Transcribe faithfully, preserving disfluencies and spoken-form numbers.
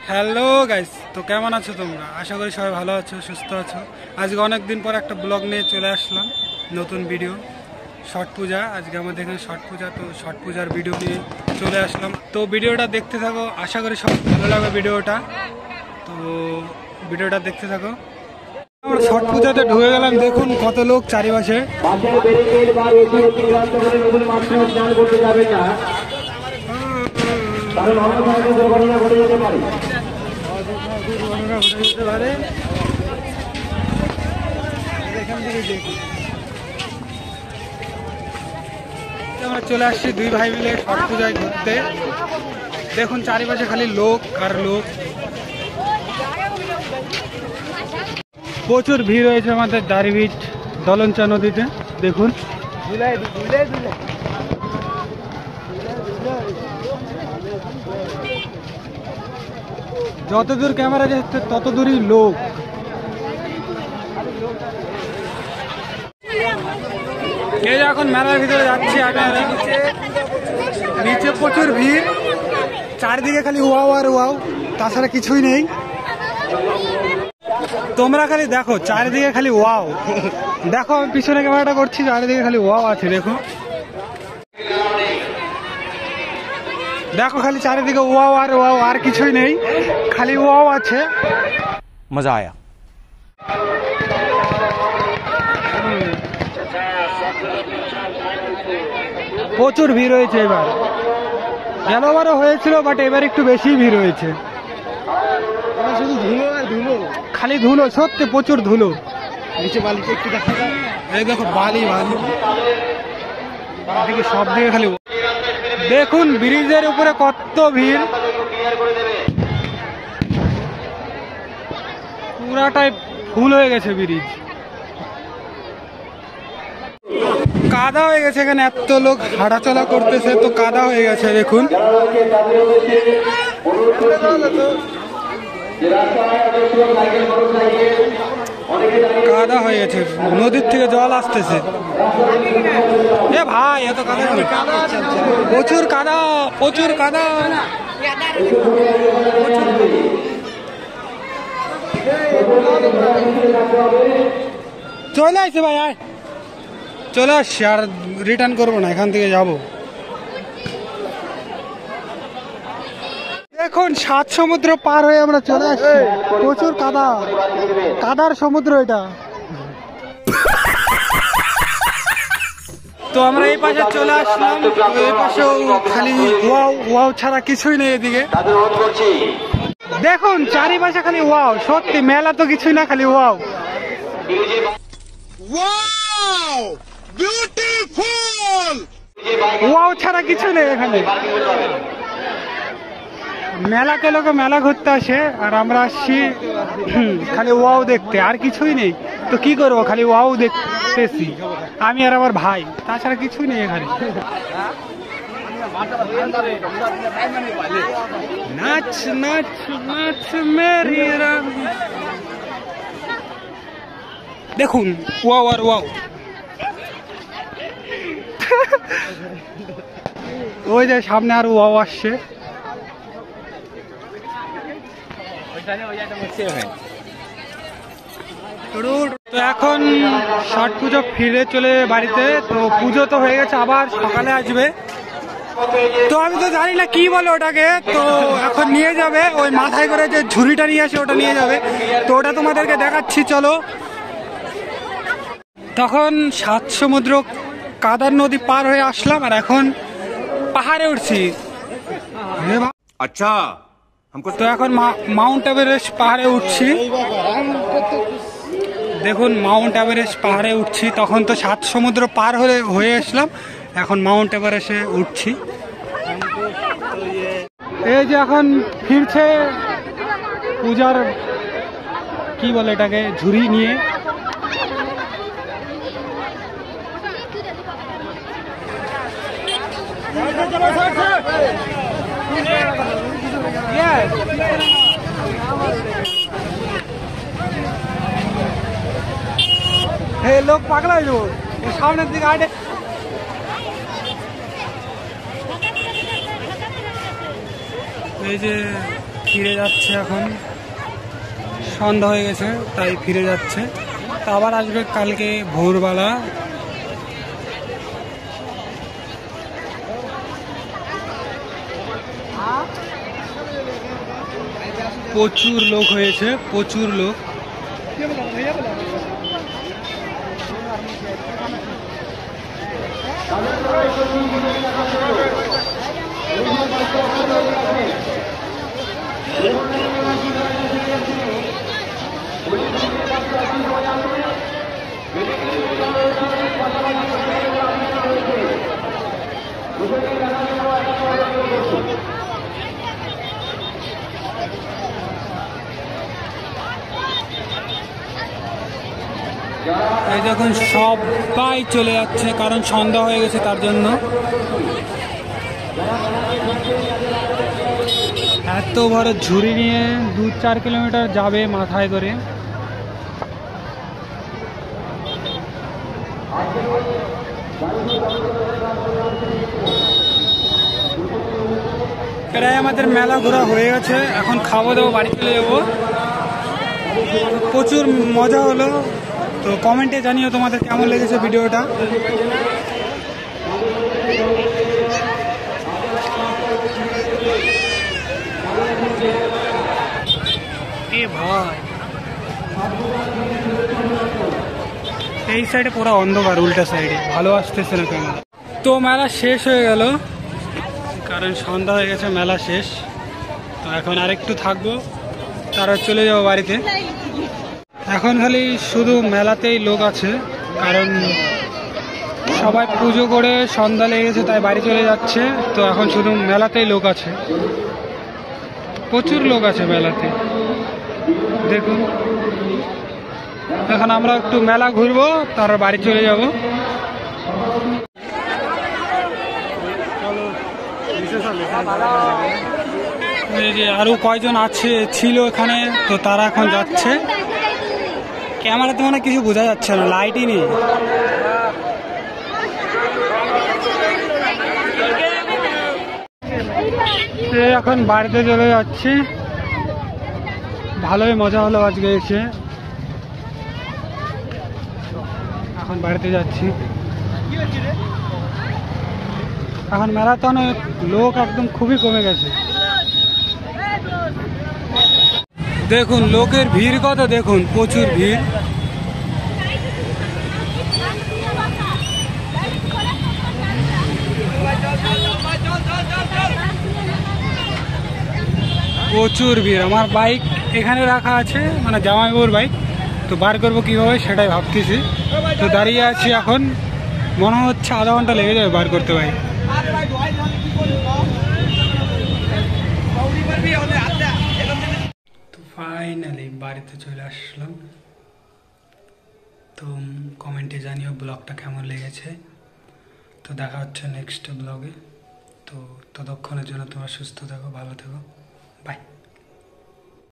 Hello guys, তো কেমন আছো তোমরা? আশা করি সবাই ভালো আছো, সুস্থ আছো। আজকে অনেক দিন পর একটা ব্লগ নিয়ে চলে আসলাম, নতুন ভিডিও। ছট পূজা, আজকে আমাদের এখানে ছট পূজা, তো ছট পূজার ভিডিও নিয়ে চলে আসলাম। তো ভিডিওটা দেখতে থাকো, আশা করি সব ভালো লাগবে ভিডিওটা। তো ভিডিওটা দেখতে থাকো। আমরা ছট পূজাতে ঢুকে গেলাম, দেখুন কত লোক চারিপাশে। আমরা চলে আসছি দুই ভাই মিলে ছট পূজায় ঘুরতে। দেখুন চারিপাশে খালি লোক আর লোক, প্রচুর ভিড় হয়েছে আমাদের দাড়িভিট দলঞ্চা নদীতে। দেখুন যত দূর ক্যামেরা যাচ্ছে তত দূরই লোক। এই যে এখন মেলার ভিতরে যাচ্ছি আমি, নিচে প্রচুর ভিড়, চারদিকে খালি ওয়াও আর ওয়াও, তাছাড়া কিছুই নেই। তোমরা খালি দেখো চারিদিকে খালি ওয়াও। দেখো আমি পিছনে ক্যামেরাটা করছি, চারিদিকে খালি ওয়াও আছে। দেখো দেখো খালি চারিদিকে ওয়াও আর ওয়াও, আর কিছুই নেই, খালি ওয়াও আছে। মজা আয়া। প্রচুর ভিড় হয়েছে এবার, গেলবারও হয়েছিল বাট এবার একটু বেশি ভিড় হয়েছে। শুধু ধুলো আর ধুলো, খালি ধুলো, সত্যি প্রচুর ধুলো। নিচে বালিতে একটু দেখা যায়, এই দেখো বালি বালি, সব দিকে খালি। দেখুন ব্রিজের উপরে কত ভিড়, পুরাটাই ফুল হয়ে গেছে ব্রিজ, কাদা হয়ে গেছে। এখানে এত লোক হাঁটাচলা করতেছে তো কাদা হয়ে গেছে। দেখুন কাদা হয়ে গেছে, নদীর থেকে জল আসতেছে। এ ভাই এত কাদা, প্রচুর কাদা, প্রচুর কাদা। চলে আসছে ভাই, আয় চলে আসছি, আর রিটার্ন করবো না, এখান থেকে যাব। দেখুন সাত সমুদ্র পার হয়ে আমরা চলে আসছি, প্রচুর কাদা, কাদার সমুদ্র এটা। তো আমরা এই পাশে চলে আসলাম, এই পাশেও খালি ওয়াও ওয়াও ছাড়া কিছুই নেই এদিকে। দেখুন চারিপাশে খালি ওয়াও, সত্যি মেলা তো কিছুই না, খালি ওয়াও বিউটিফুল, ওয়াও ছাড়া কিছু নেই এখানে। মেলাতে লোকে মেলা ঘুরতে আসে, আর আমরা আসছি খালি ওয়াও দেখতে, আর কিছুই নেই। তো কি করবো, খালি ওয়াও দেখতেছি আমি আর আমার ভাই, তাছাড়া কিছুই নেই এখানে। নাচ নাচ নাচ মেরি রানী, দেখুন ওয়াও আর ওয়াও। ওই যে সামনে আর ওয়াও আসছে। তো এখন ছট পুজো ফিরে চলে বাড়িতে, তো পুজো তো হয়ে গেছে, আবার সকালে আসবে। তো আমি তো জানি না কি বলে ওটাকে, তো এখন নিয়ে যাবে ওই মাথায় করে যে ঝুড়িটা নিয়ে আসে, ওটা নিয়ে যাবে। তো ওটা তোমাদেরকে দেখাচ্ছি, চলো। তখন সাত সমুদ্র কাদার নদী পার হয়ে আসলাম, আর এখন পাহাড়ে উঠছি। আচ্ছা, তো এখন মাউন্ট এভারেস্ট পাহাড়ে উঠছি। দেখুন মাউন্ট এভারেস্ট পাহাড়ে উঠছি, তখন তো সাত সমুদ্র পার হয়ে হয়ে আসলাম, এখন মাউন্ট এভারেস্টে উঠছি। এই যে এখন ফিরছে পূজার কি বলে এটাকে, ঝুড়ি নিয়ে। হে লোক পাগলা হয়ে যাবো, সামনের দিকে আগে এই যে ফিরে যাচ্ছে, এখন সন্ধ্যা হয়ে গেছে তাই ফিরে যাচ্ছে। তা আবার আসবে কালকে ভোরবেলা। প্রচুর লোক হয়েছে, প্রচুর লোক। এই যখন সবাই চলে যাচ্ছে, কারণ সন্ধ্যা হয়ে গেছে তার জন্য। এত বড় ঝুড়ি নিয়ে দু চার কিলোমিটার যাবে মাথায় করে। প্রায় আমাদের মেলা ঘোরা হয়ে গেছে, এখন খাবো দাবো, বাড়ি চলে যাবো। প্রচুর মজা হলো। তো কমেন্টে জানিও তোমাদের কেমন লেগেছে ভিডিওটা। এ ভাই, এই সাইডে পুরো অন্ধকার, উল্টা সাইডে ভালো আসতেছে না ক্যামেরা। তো মেলা শেষ হয়ে গেল, কারণ সন্ধ্যা হয়ে গেছে, মেলা শেষ। তো এখন আরেকটু থাকবো, তারপর চলে যাবো বাড়িতে। এখন খালি শুধু মেলাতেই লোক আছে, কারণ সবাই পুজো করে সন্ধ্যা লেগে গেছে তাই বাড়ি চলে যাচ্ছে। তো এখন শুধু মেলাতেই লোক আছে, প্রচুর লোক আছে মেলাতে। দেখুন, এখন আমরা একটু মেলা ঘুরবো, তারপর বাড়ি চলে যাব। এই যে আরো কয়জন আছে ছিল এখানে, তো তারা এখন যাচ্ছে। ক্যামেরাতে মানে কিছু বোঝা যাচ্ছে না, লাইটই নেই। এখন বাড়িতে চলে যাচ্ছি। ভালোই মজা হলো আজকে এসে। এখন বাড়িতে যাচ্ছি। এখন ম্যারাথনে লোক একদম খুবই কমে গেছে। দেখুন লোকের ভিড় কত, দেখুন প্রচুর ভিড়। প্রচুর ভিড়। আমার বাইক এখানে রাখা আছে, মানে জামাইবাবুর বাইক, তো বার করবো কিভাবে সেটাই ভাবতেছি। তো দাঁড়িয়ে আছি এখন, মনে হচ্ছে আধা ঘন্টা লেগে যাবে বার করতে বাইক। তো ফাইনালি বাড়িতে চলে আসলাম। তো কমেন্টে জানিও ব্লগটা কেমন লেগেছে। তো দেখা হচ্ছে নেক্সট ব্লগে। তো ততক্ষণের জন্য তোমরা সুস্থ থাকো, ভালো থেকো, বাই।